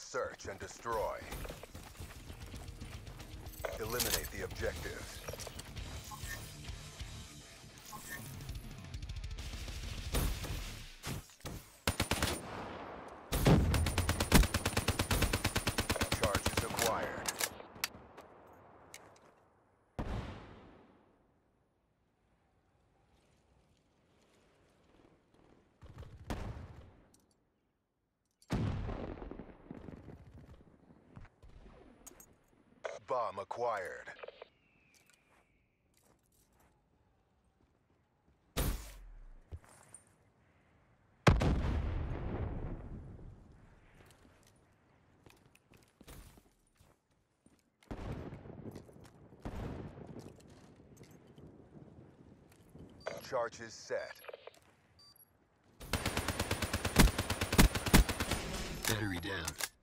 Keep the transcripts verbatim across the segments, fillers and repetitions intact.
search and destroy. Eliminate the objectives. Charges acquired. Bomb acquired. Charges set. Battery down.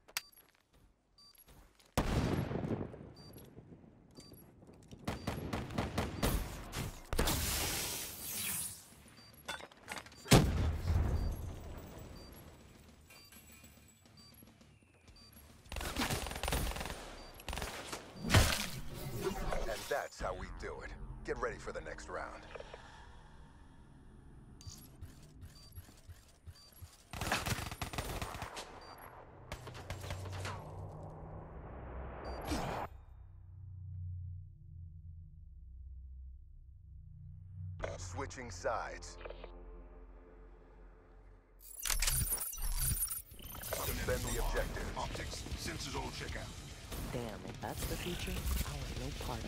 And that's how we do it. Get ready for the next round. Switching sides. Defend the objective. Optics, sensors all check out. Damn, if that's the future, I want no part of it.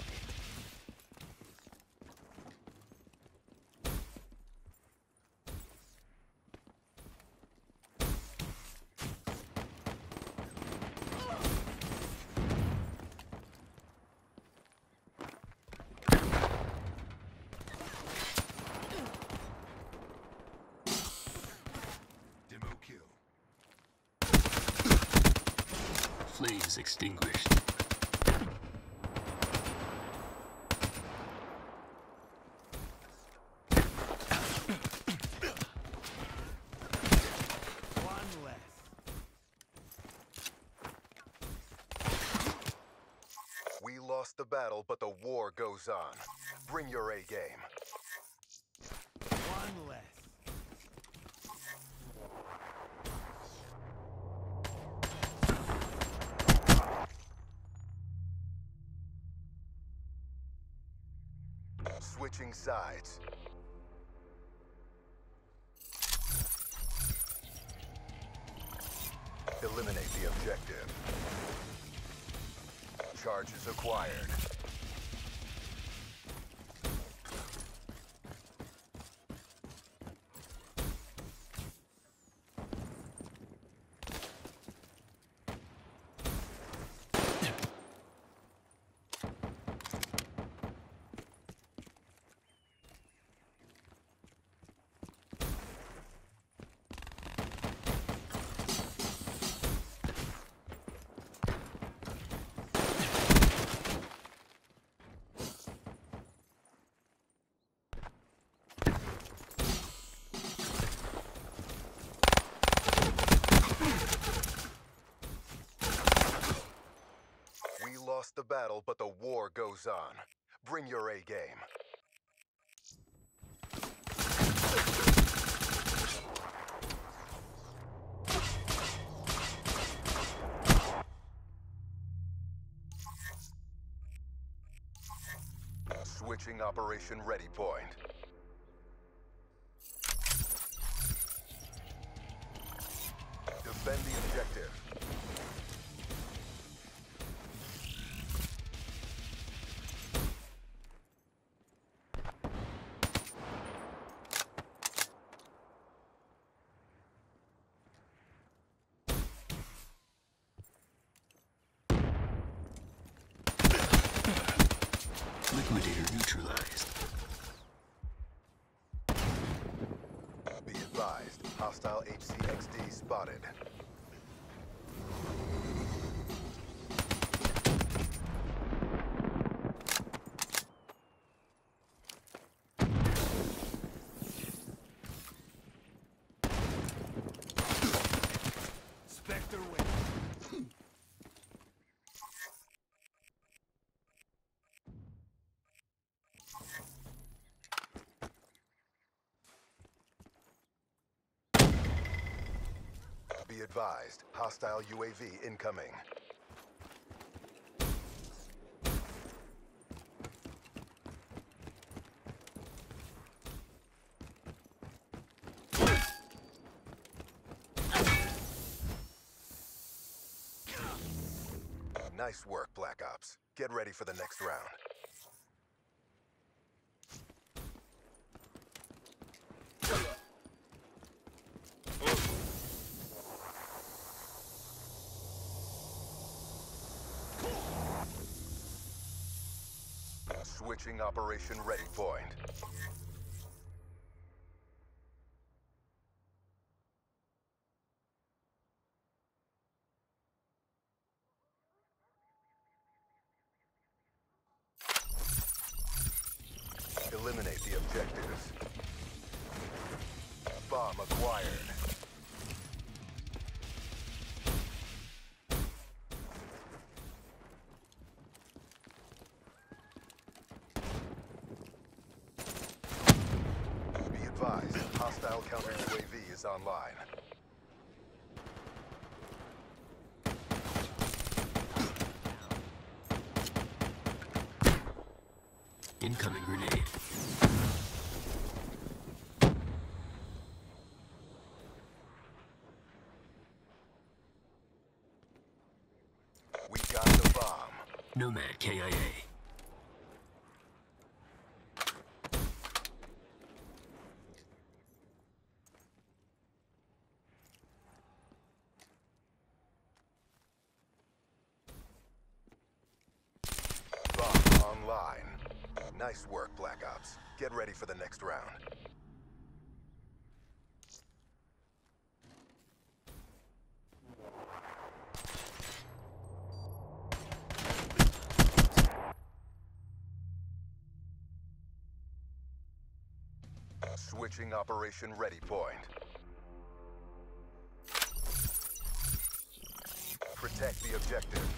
Demo kill. Flames extinguished. One less. We lost the battle, but the war goes on. Bring your A game. One less. Switching sides. Eliminate the objective. Charges acquired. We lost the battle, but the war goes on. Bring your A game. Switching operation ready point. Defend the objective. Liquidator neutralized. Be advised, hostile H C X D spotted. Spectre wins. Be advised, hostile U A V incoming. Nice work, Black Ops. Get ready for the next round. Switching operation ready point. Eliminate the objectives. Bomb acquired. Be advised, hostile counter U A V is online. Incoming grenade. We got the bomb. Nomad K I A. Bomb online. Nice work, Black Ops. Get ready for the next round. Switching operation ready point. Protect the objective.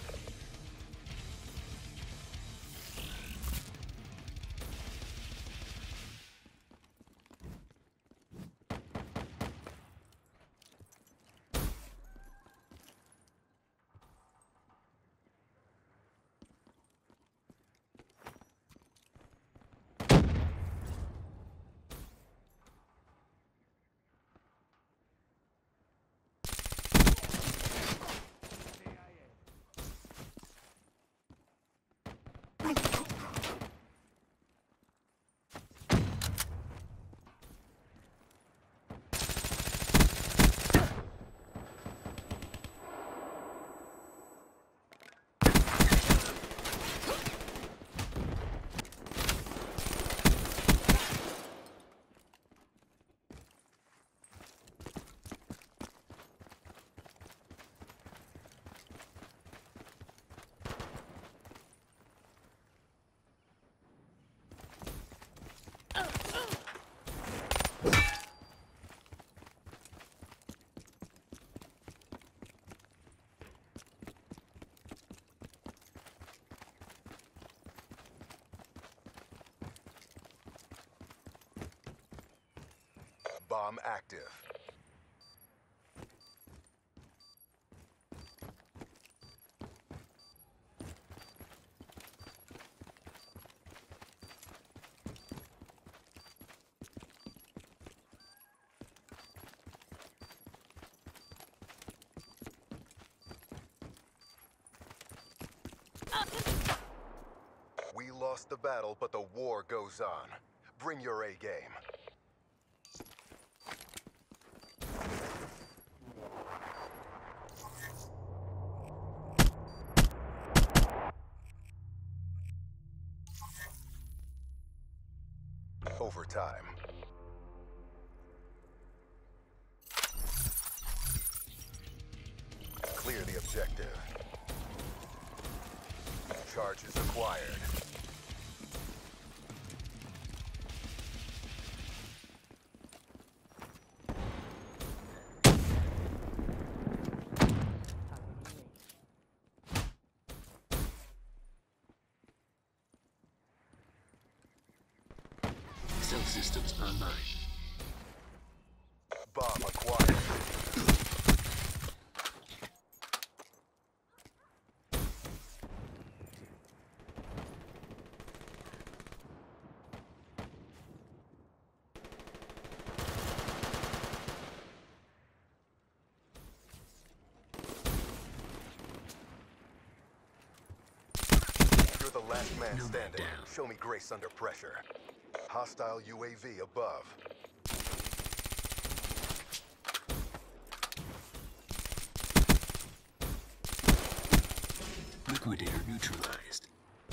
Bomb active. We lost the battle, but the war goes on. Bring your A game. Overtime. Clear the objective. Charges acquired. Stealth systems online. Bomb acquired. Last man Nomad standing. down. Show me grace under pressure. Hostile U A V above. Liquidator neutralized.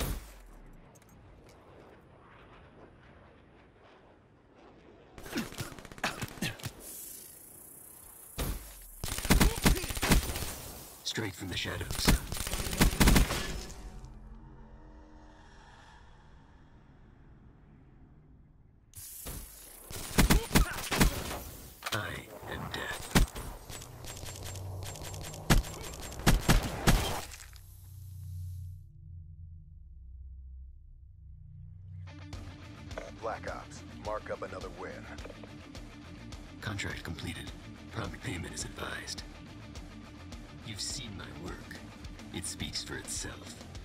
Straight from the shadows. I am death. Black Ops. Mark up another win. Contract completed. Prompt payment is advised. You've seen my work. It speaks for itself.